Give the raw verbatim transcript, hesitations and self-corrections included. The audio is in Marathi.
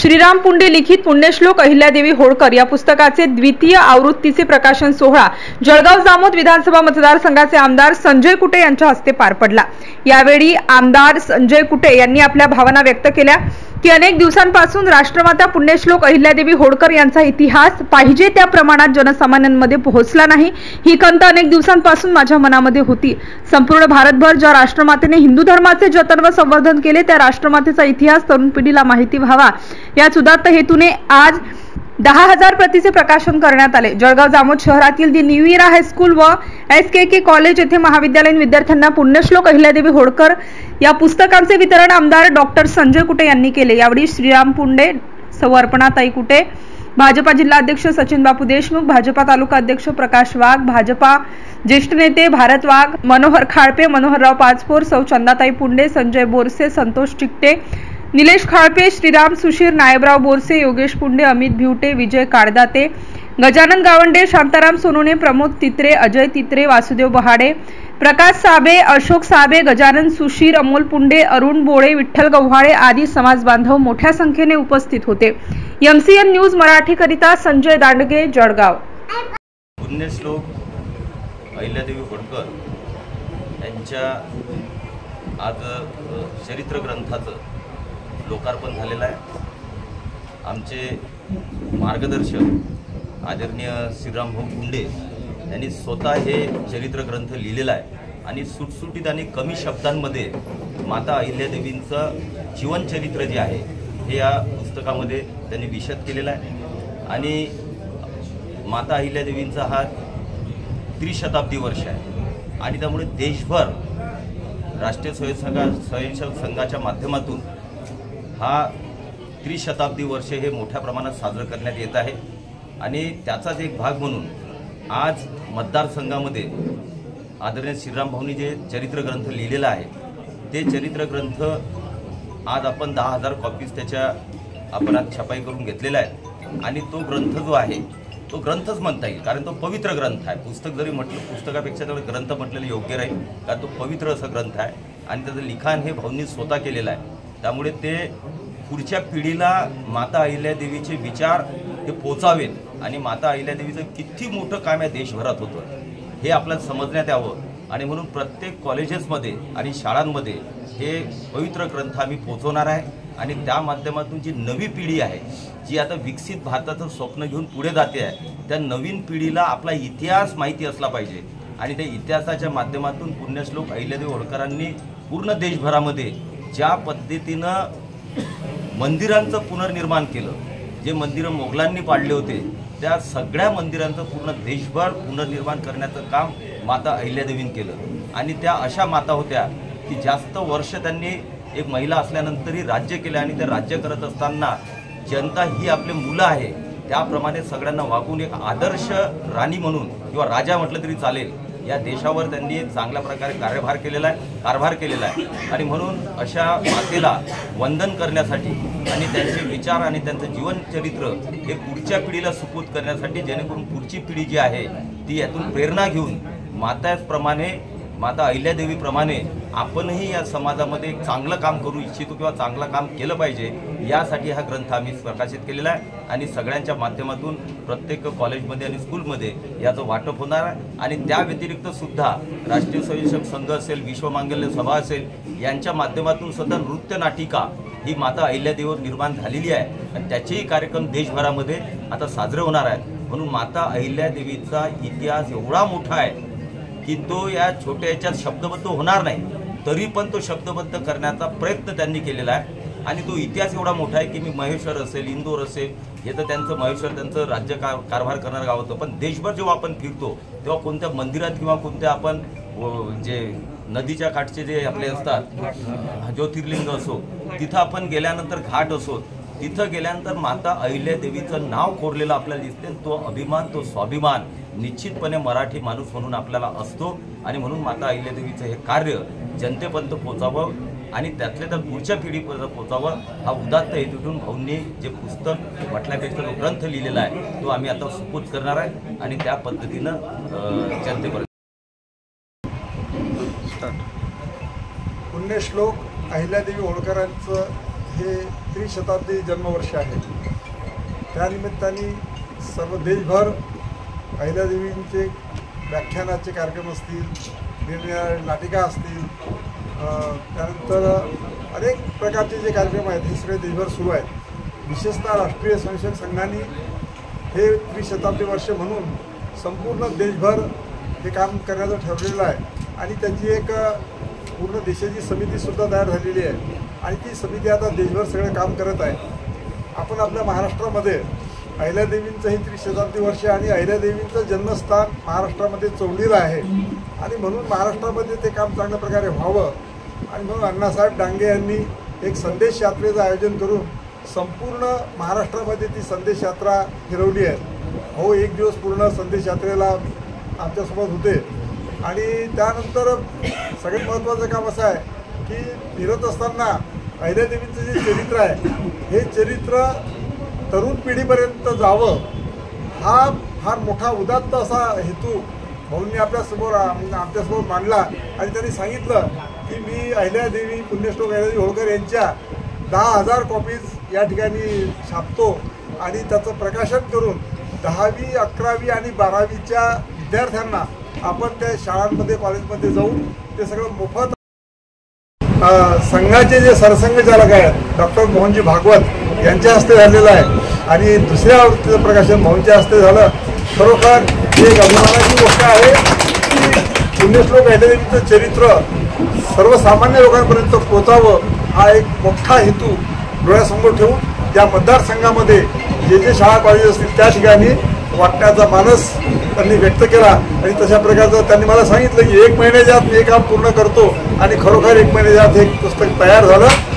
श्रीराम पुंडे लिखित पुण्यश्लोक अहिल्यादेवी होळकर या पुस्तकाचे द्वितीय आवृत्तीचे प्रकाशन सोहळा जळगाव जामोद विधानसभा मतदारसंघाचे आमदार संजय कुटे यांच्या हस्ते पार पडला। यावेळी आमदार संजय कुटे यांनी आपल्या भावना व्यक्त केल्या की अनेक दिवसांपासून राष्ट्रमाता पुण्यश्लोक अहिल्यादेवी होळकर यांचा इतिहास पाहिजे त्या प्रमाणात जनसामान्यांमध्ये पोहोचला नाही। ही खंत अनेक दिवसांपासून माझ्या मनामध्ये होती। संपूर्ण भारतभर ज्या राष्ट्रमातेने हिंदू धर्माचे जतन व संवर्धन केले त्या राष्ट्रमातेचा इतिहास तरुण पिढीला माहिती व्हावा याच उदात्त हेतूने आज दहा हजार प्रतीचे प्रकाशन करण्यात आले। जळगाव जामोद शहरातील दी न्यू इरा हायस्कूल व एस के के कॉलेज येथे महाविद्यालयीन विद्यार्थ्यांना पुण्यश्लोक अहिल्यादेवी होळकर या पुस्तकांचे वितरण आमदार डॉक्टर संजय कुटे यांनी केले। यावेळी श्रीराम पुंडे, सौ अर्पणाताई कुटे, भाजपा जिल्हाध्यक्ष सचिन बापू देशमुख, भाजपा तालुका अध्यक्ष प्रकाश वाघ, भाजपा ज्येष्ठ नेते भारत वाघ, मनोहर खाळपे, मनोहरराव पाचपोर, सौ चंदाताई पुंडे, संजय बोरसे, संतोष चिकटे, निलेश खाळपे, श्रीराम सुशीर, नायबराव बोरसे, योगेश पुंडे, अमित भिवटे, विजय काळदाते, गजानन गावंडे, शांताराम सोनोने, प्रमोद तित्रे, अजय तित्रे, वासुदेव बहाडे, प्रकाश साबे, अशोक साबे, गजानन सुशीर, अमोल पुंडे, अरुण बोळे, विठ्ठल गव्हाळे आदी समाज बांधव मोठ्या संख्येने उपस्थित होते। एमसीएन न्यूज मराठी करिता संजय दांडगे, जळगाव। पुण्यश्लोक अहिल्यादेवी होळकर यांच्या आज चरित्र ग्रंथाचं लोकार्पण झालेलं आहे। आमचे मार्गदर्शक आदरणीय श्रीराम भाऊ पुंडे यांनी स्वतः हे चरित्र ग्रंथ लिहिलेला आहे आणि सुटसुटीत आणि कमी शब्दांमध्ये माता अहिल्यादेवींचं जीवनचरित्र जे आहे हे या पुस्तकामध्ये त्यांनी विशद केलेलं आहे। आणि माता अहिल्यादेवींचा हा त्रिशताब्दी वर्ष आहे आणि त्यामुळे देशभर राष्ट्रीय स्वयंसेवक स्वयंसेवक संघाच्या माध्यमातून हा त्रिशताब्दी वर्ष हे मोठ्या प्रमाणात साजरं करण्यात येत आहे। आणि त्याचाच एक भाग म्हणून आज मतदारसंघामध्ये आदरणीय श्रीराम भाऊंनी जे चरित्र ग्रंथ लिहिलेला आहे ते चरित्र ग्रंथ आज आपण दहा हजार कॉपीज त्याच्या आपण आज छपाई करून घेतलेला आहे। आणि तो ग्रंथ जो आहे तो ग्रंथच म्हणता येईल, कारण तो पवित्र ग्रंथ आहे। पुस्तक जरी म्हटलं पुस्तकापेक्षा त्याला ग्रंथ म्हटलेलं योग्य राहील, कारण तो पवित्र असं ग्रंथ आहे आणि त्याचं लिखाण हे भाऊंनी स्वतः केलेलं आहे। त्यामुळे ते पुढच्या पिढीला माता अहिल्यादेवीचे विचार हे पोचावेत आणि माता अहिल्यादेवीचं किती मोठं काम या देशभरात होतं हे आपल्याला समजण्यात यावं। आणि म्हणून प्रत्येक कॉलेजेसमध्ये आणि शाळांमध्ये हे पवित्र ग्रंथ आम्ही पोचवणार आहे आणि त्या माध्यमातून जी नवी पिढी आहे जी आता विकसित भारताचं स्वप्न घेऊन पुढे जाते आहे त्या नवीन पिढीला आपला इतिहास माहिती असला पाहिजे। आणि त्या इतिहासाच्या माध्यमातून पुण्यश्लोक अहिल्यादेवी होळकरांनी पूर्ण देशभरामध्ये ज्या पद्धतीनं मंदिरांचं पुनर्निर्माण केलं, जे मंदिरं मोगलांनी पाडले होते त्या सगळ्या मंदिरांचं पूर्ण देशभर पुनर्निर्माण करण्याचं काम माता अहिल्यादेवींनी केलं। आणि त्या अशा माता होत्या की जास्त वर्ष त्यांनी एक महिला असल्यानंतरही राज्य केलं आणि ते राज्य करत असताना जनता ही आपले मुलं आहे त्याप्रमाणे सगळ्यांना वागून एक आदर्श राणी म्हणून किंवा राजा म्हटलं तरी चालेल या देशावर त्यांनी चांगल्या प्रकारे कार्यभार केलेला आहे कारभार केलेला आहे। आणि म्हणून अशा मातेला वंदन करण्यासाठी आणि त्यांचे विचार आणि त्यांचं जीवनचरित्र हे पुढच्या पिढीला सुपूर्द करण्यासाठी जेणेकरून पुढची पिढी जी आहे ती यातून प्रेरणा घेऊन माताप्रमाणे माता अहिल्यादेवीप्रमाणे आपणही या समाजामध्ये एक चांगलं काम करू इच्छितो किंवा चांगलं काम केलं पाहिजे यासाठी हा ग्रंथ आम्ही प्रकाशित केलेला आहे। आणि सगळ्यांच्या माध्यमातून प्रत्येक कॉलेजमध्ये आणि स्कूलमध्ये याचं वाटप होणार आहे। आणि त्या व्यतिरिक्त सुद्धा राष्ट्रीय स्वयंसेवक संघ असेल, विश्वमांगल्य सभा असेल यांच्या माध्यमातून सुद्धा नृत्य नाटिका ही माता अहिल्यादेवीवर निर्माण झालेली आहे आणि त्याचेही कार्यक्रम देशभरामध्ये आता साजरे होणार आहेत। म्हणून माता अहिल्यादेवीचा इतिहास एवढा मोठा आहे की तो या छोट्या याच्यात शब्दबद्ध होणार नाही, तरी पण तो शब्दबद्ध करण्याचा प्रयत्न त्यांनी केलेला आहे। आणि तो इतिहास एवढा मोठा आहे की मी महेश्वर असेल, इंदोर असेल हे तर त्यांचं महेश्वर त्यांचं राज्य कार कारभार करणारं गाव होतं, पण देशभर जेव्हा आपण फिरतो तेव्हा कोणत्या मंदिरात किंवा कोणत्या आपण जे नदीच्या काठचे जे आपले असतात ज्योतिर्लिंग असो तिथं आपण गेल्यानंतर घाट असो तिथं गेल्यानंतर माता अहिल्यादेवीचं नाव कोरलेलं आपल्याला दिसते। तो अभिमान तो स्वाभिमान निश्चितपणे मराठी माणूस म्हणून आपल्याला असतो आणि म्हणून माता अहिल्यादेवीचं हे कार्य जनतेपर्यंत पोचावं आणि त्यातल्या तर पुढच्या पिढीपर्यंत पोचावं हा उदात्त हेतूतून भाऊंनी जे पुस्तक म्हटल्यापेक्षा जो ग्रंथ लिहिलेला आहे तो आम्ही आता सुपूर्द करणार आहे आणि त्या पद्धतीनं जनतेपर्यंत पुण्यश्लोक अहिल्यादेवी होळकरांचं हे त्रिशताब्दी जन्मवर्ष आहे। त्यानिमित्ताने सर्व देशभर अहिल्यादेवींचे व्याख्यानाचे कार्यक्रम असतील, निरनिराळ्या नाटिका असतील, त्यानंतर अनेक प्रकारचे जे कार्यक्रम आहेत हे सगळे देशभर सुरू आहेत। विशेषतः राष्ट्रीय स्वयंसेवक संघाने हे त्रिशताब्दी वर्ष म्हणून संपूर्ण देशभर हे काम करण्याचं ठरलेलं आहे आणि त्याची एक पूर्ण देशाची समितीसुद्धा तयार झालेली आहे आणि ती समिती आता देशभर सगळं काम करत आहे। आपण आपल्या महाराष्ट्रामध्ये अहिल्यादेवींचं ही त्रिशताब्दी वर्ष आणि अहिल्यादेवींचं जन्मस्थान महाराष्ट्रामध्ये चौंडीला आहे आणि म्हणून महाराष्ट्रामध्ये ते काम चांगल्या प्रकारे व्हावं आणि म्हणून अण्णासाहेब डांगे यांनी एक संदेश यात्रेचं आयोजन करून संपूर्ण महाराष्ट्रामध्ये ती संदेश यात्रा फिरवली आहे। हो, एक दिवस पूर्ण संदेश यात्रेला आमच्यासोबत होते आणि त्यानंतर सगळ्यात महत्त्वाचं काम असं आहे की फिरत असताना अहिल्यादेवींचं जे चरित्र आहे हे चरित्र तरुण पिढीपर्यंत जावं हा फार मोठा उदात्त असा हेतू भाऊंनी आपल्यासमोर आमच्यासमोर मांडला आणि त्यांनी सांगितलं की मी अहिल्यादेवी पुण्यश्लोक अहिल्यादेवी होळकर यांच्या दहा हजार कॉपीज या ठिकाणी छापतो आणि त्याचं प्रकाशन करून दहावी अकरावी आणि बारावीच्या विद्यार्थ्यांना आपण त्या शाळांमध्ये कॉलेजमध्ये जाऊन ते सगळं मोफत संघाचे जे सरसंघचालक आहेत डॉक्टर मोहनजी भागवत यांच्या हस्ते झालेलं आहे आणि दुसऱ्या आवृत्तीचं प्रकाशन भाऊंच्या हस्ते झालं। खरोखर ही एक अभिमानाची गोष्ट आहे की पुण्यश्लोक अहिल्यादेवींचं चरित्र सर्वसामान्य लोकांपर्यंत पोहोचावं हा एक मोठा हेतू डोळ्यासमोर ठेवून त्या मतदारसंघामध्ये जे जे शाळा कॉलेज असतील त्या ठिकाणी वाटण्याचा मानस त्यांनी व्यक्त केला आणि तशा प्रकारचं त्यांनी मला सांगितलं की एक महिन्याच्या आत मी हे काम पूर्ण करतो आणि खरोखर एक महिन्याच्या आत हे पुस्तक तयार झालं।